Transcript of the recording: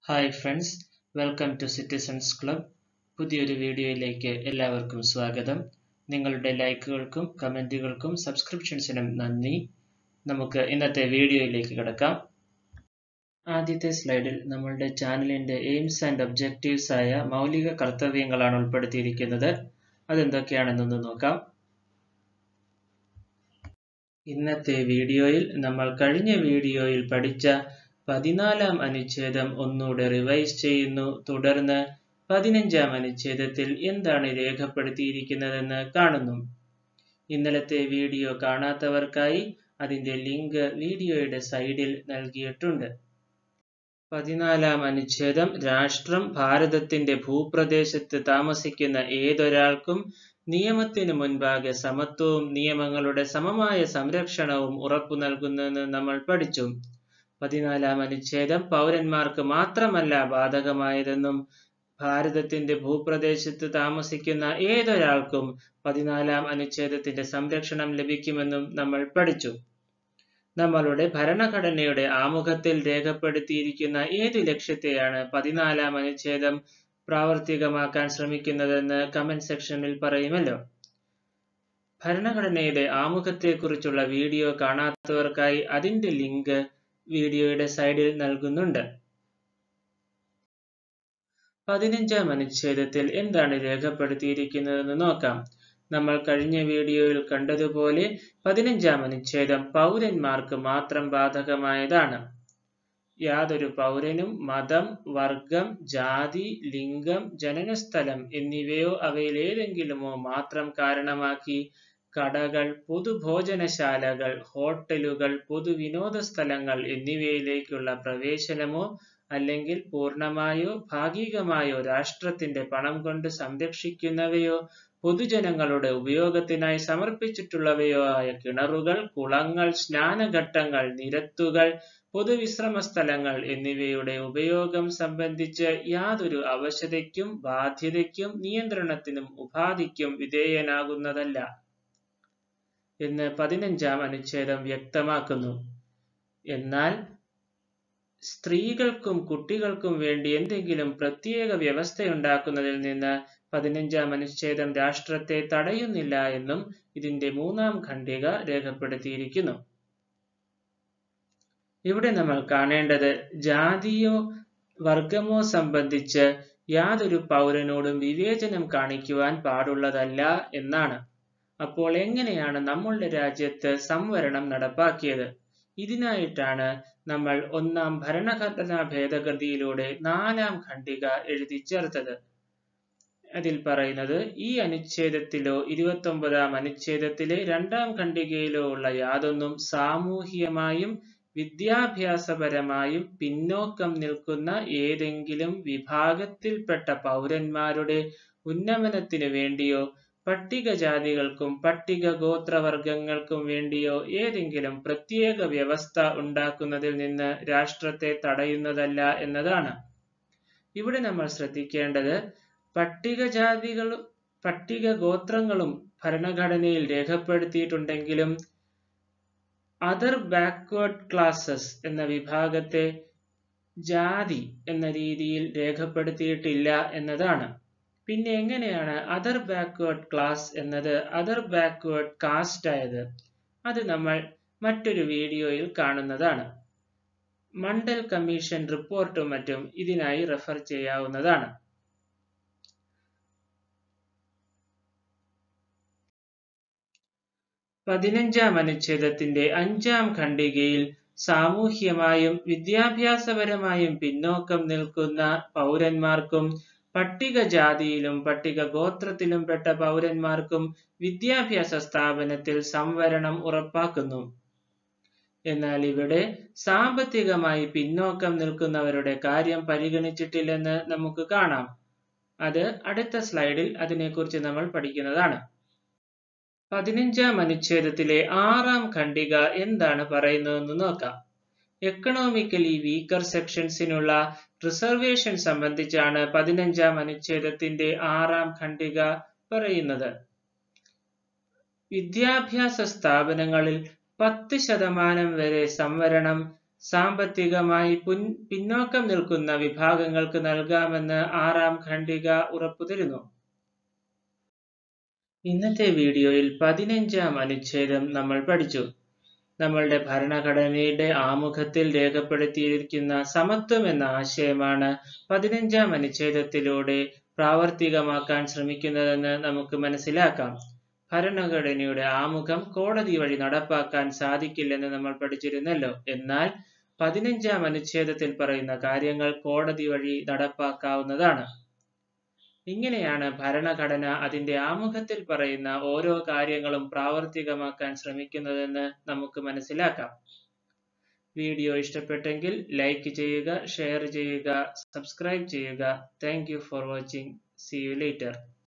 Hi friends, welcome to citizens club. പുതിയൊരു വീഡിയോയിലേക്ക് എല്ലാവർക്കും സ്വാഗതം. നിങ്ങളുടെ ലൈക്കുകൾക്കും കമൻറ്റുകൾക്കും സബ്സ്ക്രിപ്ഷൻസിനും നന്ദി. നമുക്ക് ഇന്നത്തെ വീഡിയോയിലേക്ക് കിടക്കാം. ആദ്യത്തെ സ്ലൈഡിൽ നമ്മളുടെ ചാനലിൻ്റെ എയിംസ് ആൻഡ് ഒബ്ജക്റ്റീവ്സ് ആയ മൗലിക കർത്തവ്യങ്ങളാണ് ഉൾപ്പെടുത്തിയിരിക്കുന്നത്. അതെന്തൊക്കെയാണെന്നൊന്ന് നോക്കാം. ഇന്നത്തെ വീഡിയോയിൽ നമ്മൾ കഴിഞ്ഞ വീഡിയോയിൽ പഠിച്ച 14-ാം അനുച്ഛേദം ഒന്നുകൂടെ റിവൈസ് ചെയ്യുന്നു. തുടർന്ന് 15-ാം അനുച്ഛേദത്തിൽ എന്താണ് രേഖപ്പെടുത്തിയിരിക്കുന്നതെന്ന് കാണുന്നു. ഇന്നലത്തെ വീഡിയോ കാണാത്തവർക്കായി അതിൻ്റെ ലിങ്ക് വീഡിയോയുടെ സൈഡിൽ നൽകിയിട്ടുണ്ട്. 14-ാം അനുച്ഛേദം രാഷ്ട്രം ഭാരതത്തിന്റെ ഭൂപ്രദേശത്ത് താമസിക്കുന്ന ഏതൊരാൾക്കും നിയമത്തിനു മുൻപാകെ സമത്വവും നിയമങ്ങളുടെ സമമായ സംരക്ഷണവും ഉറപ്പു നൽകുന്നെന്ന് നമ്മൾ പഠിച്ചു. 14-ാം അനുച്ഛേദം പൗരന്മാർക്ക് മാത്രമല്ല ബാധകമായതെന്നും ഭാരതത്തിന്റെ ഭൂപ്രദേശത്ത് താമസിക്കുന്ന ഏതൊരാൾക്കും 14-ാം അനുച്ഛേദത്തിന്റെ സംരക്ഷണം ലഭിക്കുമെന്നും നമ്മൾ പഠിച്ചു. നമ്മളുടെ ഭരണഘടനയുടെ ആമുഖത്തിൽ രേഖപ്പെടുത്തിയിരിക്കുന്ന ഏതു ലക്ഷ്യത്തെയാണ് 14-ാം അനുച്ഛേദം പ്രാവർത്തികമാക്കാൻ ശ്രമിക്കുന്നതെന്ന് കമന്റ് സെക്ഷനിൽ പറയുമല്ലോ. ഭരണഘടനയുടെ ആമുഖത്തെക്കുറിച്ചുള്ള വീഡിയോ കാണാത്തവർക്കായി അതിന്റെ ലിങ്ക് വീഡിയോയുടെ സൈഡിൽ നൽകുന്നുണ്ട്. 15-ാം അനുച്ഛേദത്തിൽ എന്താണ് രേഖപ്പെടുത്തിയിരിക്കുന്നതെന്ന് നോക്കാം. നമ്മൾ കഴിഞ്ഞ വീഡിയോയിൽ കണ്ടതുപോലെ 15-ാം അനുച്ഛേദം പൗരന്മാർക്ക് മാത്രം ബാധകമായതാണ്. യാതൊരു പൗരനും മതം, വർഗം, ജാതി, ലിംഗം, ജനനസ്ഥലം എന്നിവയോ അവയിലേതെങ്കിലുമോ മാത്രം കാരണമാക്കി കടകൾ, പൊതുഭോജനശാലകൾ, ഹോട്ടലുകൾ, പൊതുവിനോദ സ്ഥലങ്ങൾ എന്നിവയിലേക്കുള്ള പ്രവേശനമോ അല്ലെങ്കിൽ പൂർണ്ണമായോ ഭാഗികമായോ രാഷ്ട്രത്തിന്റെ പണം കൊണ്ട് സംരക്ഷിക്കുന്നവയോ പൊതുജനങ്ങളുടെ ഉപയോഗത്തിനായി സമർപ്പിച്ചിട്ടുള്ളവയോ ആയ കിണറുകൾ, കുളങ്ങൾ, സ്നാനഘട്ടങ്ങൾ, നിരത്തുകൾ, പൊതുവിശ്രമ സ്ഥലങ്ങൾ എന്നിവയുടെ ഉപയോഗം സംബന്ധിച്ച് യാതൊരു അവശതയ്ക്കും ബാധ്യതയ്ക്കും നിയന്ത്രണത്തിനും ഉപാധിക്കും വിധേയനാകുന്നതല്ല എന്ന് 15-ാം അനുച്ഛേദം വ്യക്തമാക്കുന്നു. എന്നാൽ സ്ത്രീകൾക്കും കുട്ടികൾക്കും വേണ്ടി എന്തെങ്കിലും പ്രത്യേക വ്യവസ്ഥയുണ്ടാക്കുന്നതിൽ നിന്ന് 15-ാം അനുച്ഛേദം രാഷ്ട്രത്തെ തടയുന്നില്ല എന്നും ഇതിന്റെ 3-ാം ഖണ്ഡിക രേഖപ്പെടുത്തിയിരിക്കുന്നു. ഇവിടെ നമ്മൾ കാണേണ്ടത് ജാതിയോ വർഗമോ സംബന്ധിച്ച് യാതൊരു പൗരനോടും വിവേചനം കാണിക്കുവാൻ പാടുള്ളതല്ല എന്നാണ്. അപ്പോൾ എങ്ങനെയാണ് നമ്മളുടെ രാജ്യത്ത് സംവരണം നടപ്പാക്കിയത്? ഇതിനായിട്ടാണ് നമ്മൾ 1-ാം ഭരണഘടനാ ഭേദഗതിയിലൂടെ 4-ാം ഖണ്ഡിക എഴുതി ചേർത്തത്. അതിൽ പറയുന്നത്, ഈ അനുച്ഛേദത്തിലോ 29-ാം അനുച്ഛേദത്തിലെ 2-ാം ഖണ്ഡികയിലോ ഉള്ള യാതൊന്നും സാമൂഹികമായും വിദ്യാഭ്യാസപരമായും പിന്നോക്കം നിൽക്കുന്ന ഏതെങ്കിലും വിഭാഗത്തിൽപ്പെട്ട പൗരന്മാരുടെ ഉന്നമനത്തിനു വേണ്ടിയോ പട്ടികജാതികൾക്കും പട്ടിക ഗോത്രവർഗങ്ങൾക്കും വേണ്ടിയോ ഏതെങ്കിലും പ്രത്യേക വ്യവസ്ഥ ഉണ്ടാക്കുന്നതിൽ നിന്ന് രാഷ്ട്രത്തെ തടയുന്നതല്ല എന്നതാണ്. ഇവിടെ നമ്മൾ ശ്രദ്ധിക്കേണ്ടത്, പട്ടികജാതികളും പട്ടിക ഗോത്രങ്ങളും ഭരണഘടനയിൽ രേഖപ്പെടുത്തിയിട്ടുണ്ടെങ്കിലും അതർ ബാക്ക്വേർഡ് ക്ലാസസ് എന്ന വിഭാഗത്തെ ജാതി എന്ന രീതിയിൽ രേഖപ്പെടുത്തിയിട്ടില്ല എന്നതാണ്. പിന്നെ എങ്ങനെയാണ് അതർ ബാക്ക്വേർഡ് ക്ലാസ് എന്നത് അതർ ബാക്ക്വേർഡ് കാസ്റ്റ് ആയത്? അത് നമ്മൾ മറ്റൊരു വീഡിയോയിൽ കാണുന്നതാണ്. മണ്ഡൽ കമ്മീഷൻ റിപ്പോർട്ടും മറ്റും ഇതിനായി റെഫർ ചെയ്യാവുന്നതാണ്. പതിനഞ്ചാം അനുച്ഛേദത്തിന്റെ 5-ാം ഖണ്ഡികയിൽ സാമൂഹ്യമായും വിദ്യാഭ്യാസപരമായും പിന്നോക്കം നിൽക്കുന്ന പൗരന്മാർക്കും പട്ടികജാതിയിലും പട്ടിക ഗോത്രത്തിലും പെട്ട പൗരന്മാർക്കും വിദ്യാഭ്യാസ സ്ഥാപനത്തിൽ സംവരണം ഉറപ്പാക്കുന്നു. എന്നാൽ ഇവിടെ സാമ്പത്തികമായി പിന്നോക്കം നിൽക്കുന്നവരുടെ കാര്യം പരിഗണിച്ചിട്ടില്ലെന്ന് നമുക്ക് കാണാം. അത് അടുത്ത സ്ലൈഡിൽ അതിനെക്കുറിച്ച് നമ്മൾ പഠിക്കുന്നതാണ്. 15-ാം അനുച്ഛേദത്തിലെ 6-ാം ഖണ്ഡിക എന്താണ് പറയുന്നതെന്ന് നോക്കാം. എക്കണോമിക്കലി വീക്കർ സെക്ഷൻസിനുള്ള റിസർവേഷൻ സംബന്ധിച്ചാണ് 15-ാം അനുച്ഛേദത്തിന്റെ 6-ാം ഖണ്ഡിക പറയുന്നത്. വിദ്യാഭ്യാസ സ്ഥാപനങ്ങളിൽ 10% വരെ സംവരണം സാമ്പത്തികമായി പിന്നോക്കം നിൽക്കുന്ന വിഭാഗങ്ങൾക്ക് നൽകാമെന്ന് 6-ാം ഖണ്ഡിക ഉറപ്പുതരുന്നു. ഇന്നത്തെ വീഡിയോയിൽ 15-ാം അനുച്ഛേദം നമ്മൾ പഠിച്ചു. നമ്മളുടെ ഭരണഘടനയുടെ ആമുഖത്തിൽ രേഖപ്പെടുത്തിയിരിക്കുന്ന സമത്വം എന്ന ആശയമാണ് 15-ാം അനുച്ഛേദത്തിലൂടെ പ്രാവർത്തികമാക്കാൻ ശ്രമിക്കുന്നതെന്ന് നമുക്ക് മനസ്സിലാക്കാം. ഭരണഘടനയുടെ ആമുഖം കോടതി വഴി നടപ്പാക്കാൻ സാധിക്കില്ലെന്ന് നമ്മൾ പഠിച്ചിരുന്നല്ലോ. എന്നാൽ 15-ാം അനുച്ഛേദത്തിൽ പറയുന്ന കാര്യങ്ങൾ കോടതി വഴി നടപ്പാക്കാവുന്നതാണ്. ഇങ്ങനെയാണ് ഭരണഘടന അതിന്റെ ആമുഖത്തിൽ പറയുന്ന ഓരോ കാര്യങ്ങളും പ്രാവർത്തികമാക്കാൻ ശ്രമിക്കുന്നതെന്ന് നമുക്ക് മനസ്സിലാക്കാം. വീഡിയോ ഇഷ്ടപ്പെട്ടെങ്കിൽ ലൈക്ക് ചെയ്യുക, ഷെയർ ചെയ്യുക, സബ്സ്ക്രൈബ് ചെയ്യുക. Thank you for watching. See you later.